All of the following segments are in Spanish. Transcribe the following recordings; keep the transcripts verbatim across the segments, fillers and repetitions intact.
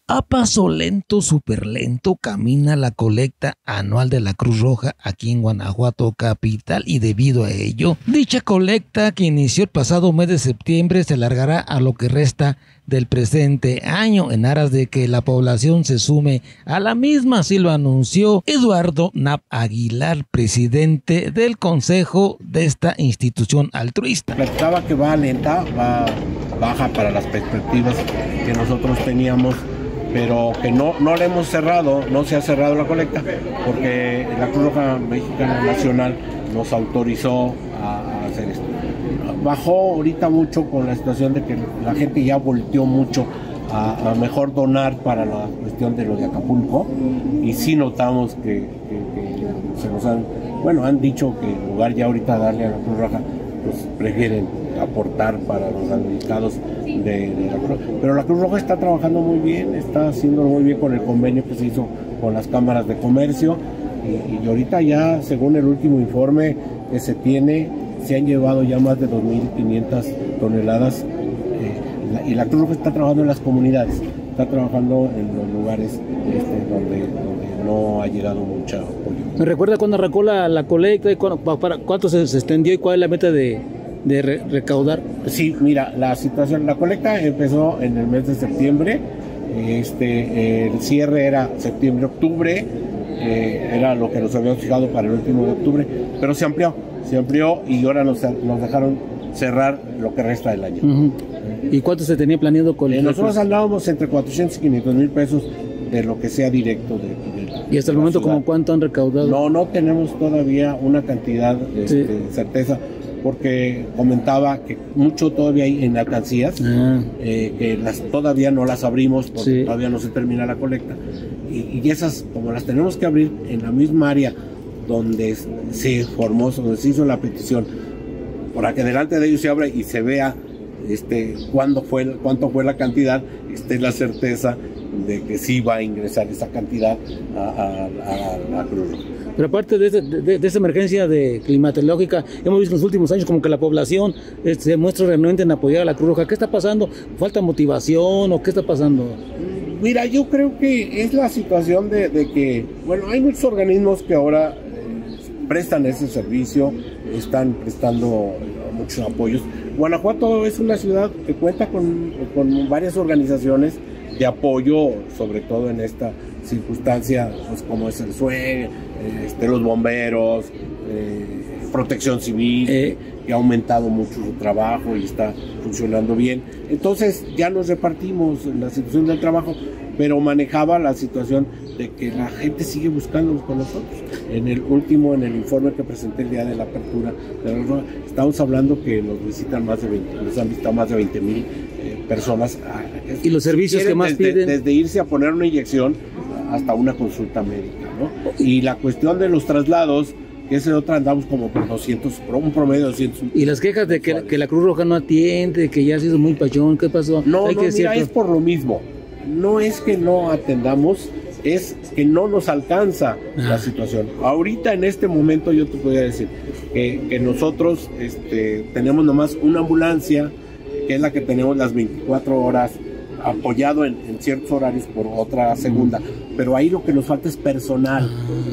A paso lento, súper lento, camina la colecta anual de la Cruz Roja aquí en Guanajuato capital, y debido a ello, dicha colecta que inició el pasado mes de septiembre se alargará a lo que resta del presente año en aras de que la población se sume a la misma, así lo anunció Eduardo Nap Aguilar, presidente del consejo de esta institución altruista. Platicaba que va lenta, va baja para las perspectivas que nosotros teníamos, pero que no, no le hemos cerrado, no se ha cerrado la colecta, porque la Cruz Roja Mexicana Nacional nos autorizó a, a hacer esto. Bajó ahorita mucho con la situación de que la gente ya volteó mucho a, a mejor donar para la cuestión de lo de Acapulco, y sí notamos que, que, que se nos han, bueno, han dicho que en lugar ya ahorita darle a la Cruz Roja, pues prefieren aportar para los damnificados de, de la Cruz. Pero la Cruz Roja está trabajando muy bien, está haciendo muy bien con el convenio que se hizo con las cámaras de comercio, y, y ahorita ya, según el último informe que se tiene, se han llevado ya más de dos mil quinientas toneladas, eh, la, y la Cruz Roja está trabajando en las comunidades, está trabajando en los lugares este, donde, donde no ha llegado mucho apoyo. ¿Me recuerda cuándo arrancó la, la colecta y cuándo, para, cuánto se, se extendió y cuál es la meta de, de re, recaudar? Sí, mira, la situación, la colecta empezó en el mes de septiembre, este, el cierre era septiembre-octubre, eh, era lo que nos habíamos fijado para el último de octubre, pero se amplió, se amplió y ahora nos, nos dejaron cerrar lo que resta del año. Uh-huh. ¿Y cuánto se tenía planeado con eh, Nosotros andábamos entre cuatrocientos y quinientos mil pesos de lo que sea directo de, de la, ¿Y hasta el momento como cuánto han recaudado? No, no tenemos todavía una cantidad de sí. este, certeza, porque comentaba que mucho todavía hay en alcancías, ah. eh, que las, todavía no las abrimos porque sí. todavía no se termina la colecta, y, y esas, como las tenemos que abrir en la misma área donde se formó, donde se hizo la petición, para que delante de ellos se abra y se vea este, cuándo fue, cuánto fue la cantidad, esté la certeza de que sí va a ingresar esa cantidad a, a, a, a la Cruz Roja. Pero aparte de, de, de esa emergencia de climatológica, hemos visto en los últimos años como que la población eh, se muestra realmente en apoyar a la Cruz Roja. ¿Qué está pasando? ¿Falta motivación o qué está pasando? Mira, yo creo que es la situación de, de que, bueno, hay muchos organismos que ahora eh, prestan ese servicio, están prestando muchos apoyos. Guanajuato es una ciudad que cuenta con, con varias organizaciones de apoyo, sobre todo en esta circunstancia, pues como es el S U E, este, los bomberos, eh, protección civil, eh. que ha aumentado mucho su trabajo y está funcionando bien. Entonces ya nos repartimos en la situación del trabajo, pero manejaba la situación de que la gente sigue buscándonos con nosotros. En el último, en el informe que presenté el día de la apertura de la Roja, estamos hablando que nos visitan más de veinte, nos han visitado más de veinte mil eh, personas. ¿Y los servicios que más desde, piden? Desde irse a poner una inyección hasta una consulta médica, ¿no? Y la cuestión de los traslados, que ese otra andamos como por doscientos, un promedio de doscientos. Y las quejas de que, que la Cruz Roja no atiende, que ya ha sido muy pachón, ¿qué pasó? No, Hay no, que mira, cierto... es por lo mismo. No es que no atendamos, es que no nos alcanza ah. la situación. Ahorita en este momento yo te podría decir que, que nosotros este, tenemos nomás una ambulancia, que es la que tenemos las veinticuatro horas, apoyado en, en ciertos horarios por otra segunda, pero ahí lo que nos falta es personal.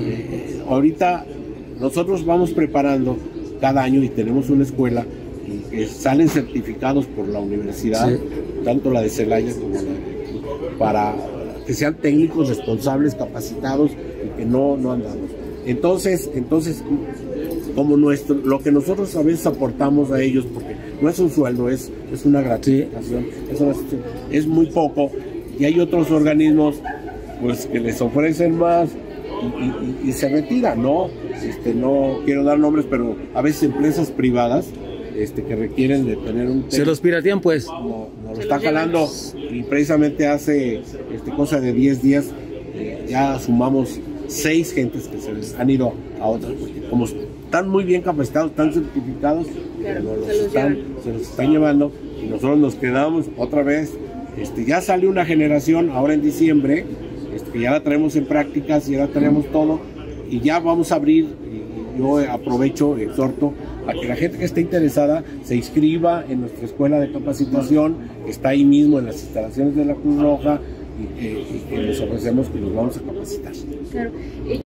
Eh, ahorita nosotros vamos preparando cada año y tenemos una escuela y que salen certificados por la universidad, sí. tanto la de Celaya como la de para que sean técnicos responsables, capacitados y que no, no andamos. Entonces, entonces, como nuestro, lo que nosotros a veces aportamos a ellos, porque no es un sueldo, es, es una gratificación, sí. es, una, es muy poco, y hay otros organismos pues que les ofrecen más y, y, y se retiran, ¿no? Este, no quiero dar nombres, pero a veces empresas privadas Este, que requieren de tener un técnico. Se los piratean pues. No, no lo está jalando, y precisamente hace este, cosa de diez días eh, ya sumamos seis gentes que se les han ido a otras, como están muy bien capacitados, están certificados, claro, los se, los están, se los están llevando, y nosotros nos quedamos otra vez. Este, ya sale una generación ahora en diciembre, este, que ya la traemos en prácticas, ya la traemos todo, y ya vamos a abrir. Yo aprovecho, exhorto a que la gente que esté interesada se inscriba en nuestra escuela de capacitación, que está ahí mismo en las instalaciones de la Cruz Roja, y que, y que les ofrecemos que los vamos a capacitar. Claro.